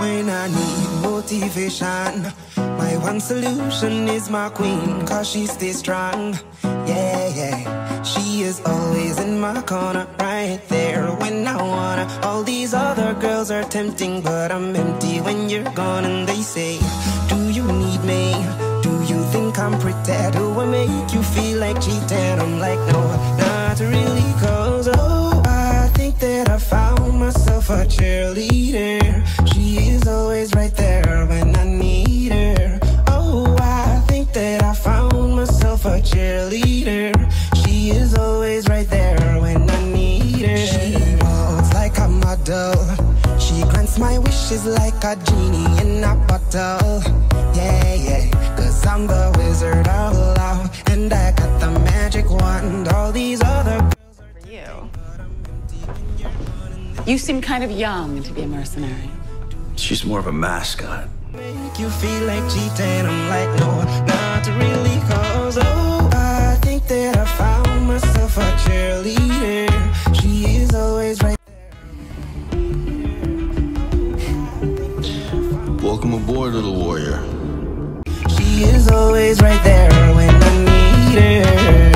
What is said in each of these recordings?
when I need motivation. My one solution is my queen, cause she stays strong. Yeah, yeah, she is always in my corner, right there when I wanna. All these other girls are tempting, but I'm empty when you're gone. And they say, do you need me? Do you think I'm pretty? Do I make you feel like cheating? I'm like, no, not really, cause oh, I think that I found myself a cheerleader. She is always right there when I need her. Oh, I think that I found myself a cheerleader. She is always right there when I need her. She walks like a model. She grants my wishes like a genie in a bottle. Yeah, yeah, cause I'm the wizard of love, and I got the magic wand. All these other girls are for you. You seem kind of young to be a mercenary. She's more of a mascot. Make you feel like cheating. I'm like, no, not really, cause oh, I think that I found myself a cheerleader. She is always right there. Welcome aboard, little warrior. She is always right there when I need her.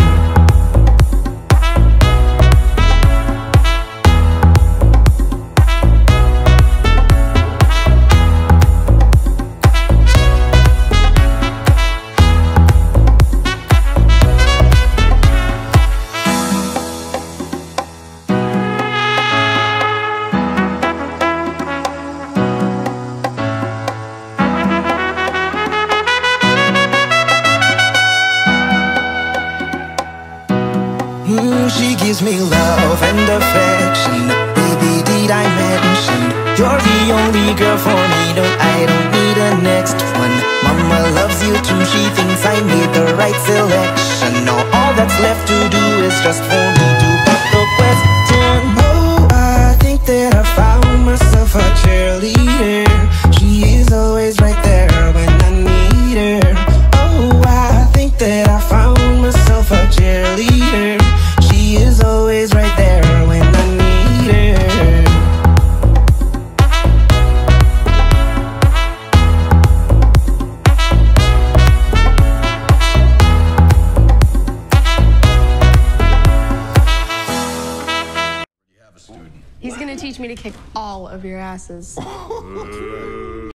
She gives me love and affection. Baby, did I mention you're the only girl for me? No, I don't need a next one. Mama loves you too. She thinks I made the right selection. Now all that's left to do is just for me to put the question. Oh, I think that I found myself a cheerleader. She is always right there when I need her. Oh, I think that I found myself a cheerleader. She is always right there when I need her. He's gonna teach me to kick all of your asses.